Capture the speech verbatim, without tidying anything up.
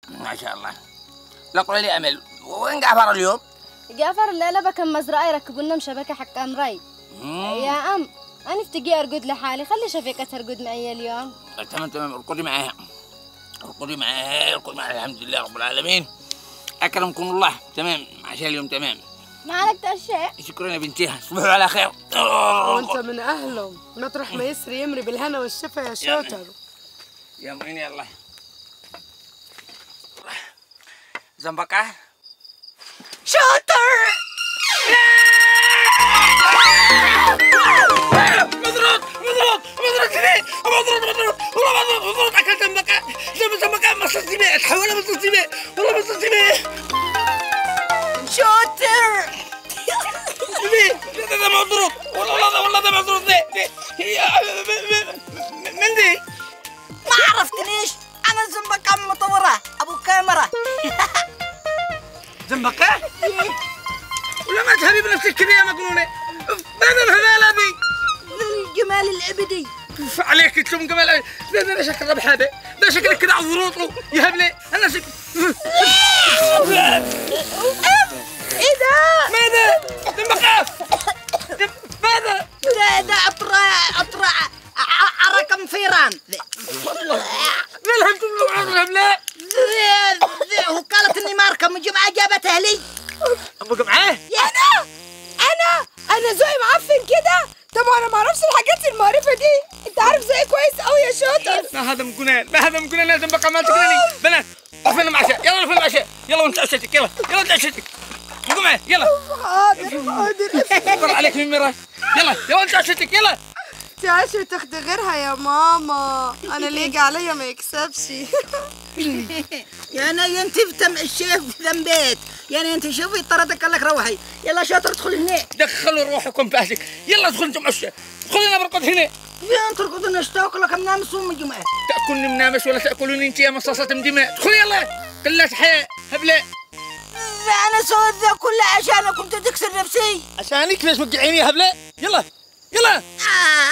ما شاء الله. لا قولي لي امل، وين جعفر اليوم؟ جعفر الليلة بكم مزرعة يركبوا لنا مشبكة حق امراي. يا ام انا افتقي ارقد لحالي، خلي شفيقة ترقد معي اليوم. تمام تمام، ارقدي معاها ارقدي معاها ارقدي معاها. الحمد لله رب العالمين، اكرمكم الله. تمام عشان اليوم تمام. ما عليك تأشيء. شكرا يا بنتيها، تصبحوا على خير. وانت من اهلهم، مطرح ما يسري يمري بالهنا والشفا يا شوتر. يا معين يلا. زنبقة شاطر. مضروب مضروب مضروب كذي مضروب مضروب والله مضروب مضروب. اكلت زنبقة زنبقة مصصت بيه، اتحول مصصت بيه والله مصصت بيه. شاطر. ده مضروب والله والله ده مضروب. ده من دي ما عرفتنيش؟ انا زنبقة مطورة ابو كاميرا. زنبقة؟ ولا ما تهري بنفسك كذا يا مجنونة؟ ماذا الهذا ذي؟ الجمال الابدي. عليك تشوف جمال. ده ده شكل ربح هذا، ده شكلك كذا عضروطه يهب لي انا شكل. ايه ده؟ ماذا؟ زنبقة ماذا؟ ده ده اطرع اطرع رقم فيران. والله لا الحمد لله لا. وقالت اني ماركه من جمعه جابتها لي. ابوك معاه؟ يا انا انا انا ذوقي معفن كده؟ طب انا ما اعرفش الحاجات المعرفه دي، انت عارف ذوقي كويس قوي يا شاطر. ما هذا مجنون، ما هذا مجنون. لازم بقى ما تقولني بنات فين العشاء؟ يلا فين العشاء؟ يلا وانت عشتك. يلا يلا انت عشتك. قوم معي يلا. حاضر حاضر. طلع عليك من مراي. يلا يلا انت عشتك. يلا تعيش وتاخدي غيرها يا ماما، انا اللي يجي عليا ما يكسبش. يا انا انت في الشيف ذنبيت، يعني انت شوفي طردك قال لك روحي. يلا شاطر ادخل هنا. دخلوا روحكم في اهلك. يلا ادخل انتم عشاء. ادخلي انا برقد هنا. يا انت ترقد نشتاق لك منام صوم الجمعه. تاكلني منامش ولا تاكلوني انت يا مصاصة دماء. ادخلي يلا قلة حياة هبلة. انا سويت ذا كله عشانك كنت تكسر نفسي. عشانك ليش وقعيني يا هبلة؟ يلا يلا. آه